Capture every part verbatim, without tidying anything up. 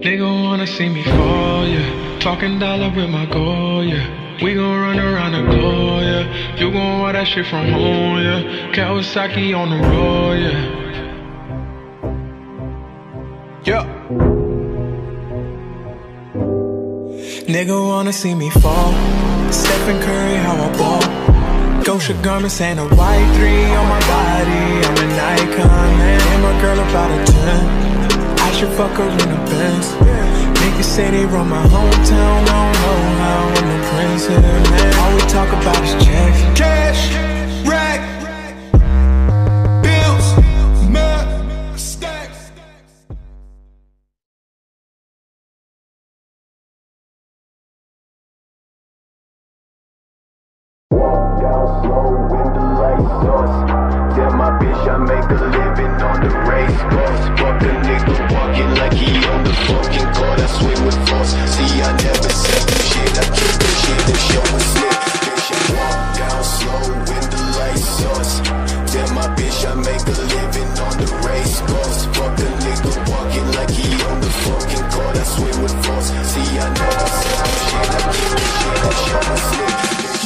Nigga wanna see me fall, yeah. Talking dollar with my goal, yeah. We gon' run around the globe, yeah. You gon' want that shit from home, yeah. Kawasaki on the road, yeah. Yeah. Nigga wanna see me fall. Stephen Curry, how I ball. Gosha garments and a white three on my body. I'm an icon, man. And my girl about a ten. I should fuck her in the Benz. Niggas say they run my hometown. I don't know how I'm the prince here, man. All we talk about is checks. Cash, rack, bills, mud, stacks. Down slow when the lights on. Tell my bitch I make a living on the race course. Fuck a nigga walking like he on the fucking court. I swing with force. See, I never said the shit. I kick the shit and show a slip. Bitch, I walk down slow when the lights on. Tell my bitch I make a living on the race course. Fuck a nigga walking like he on the fucking court. I swing with force. See, I never said the shit. I kick the shit and show a slip.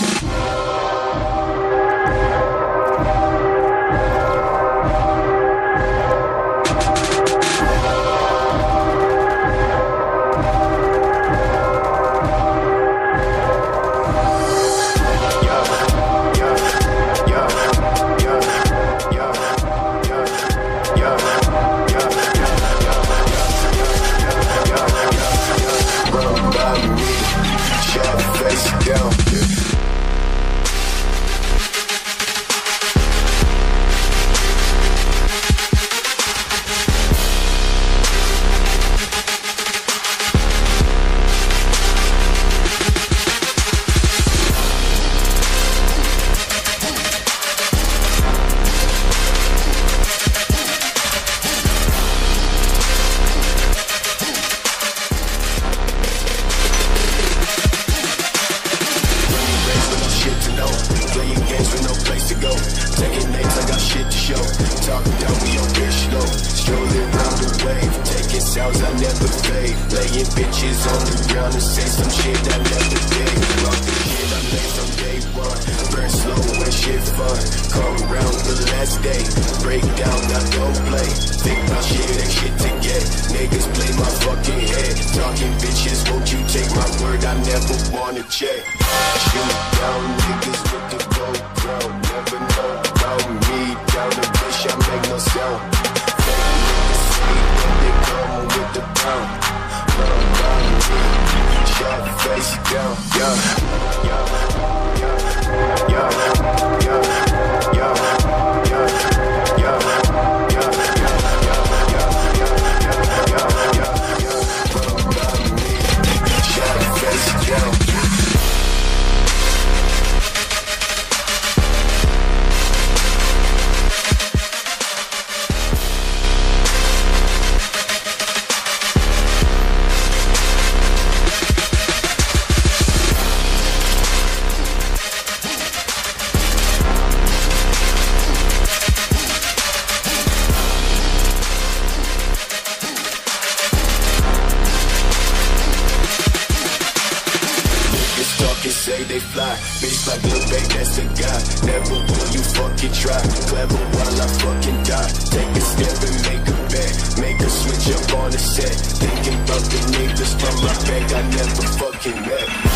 Say they fly, bitch like Lil Babe, that's the guy. Never will you fucking try. Clever while I fucking die. Take a step and make a bet. Make a switch up on the set. Thinking about the niggas from my back I never fucking met.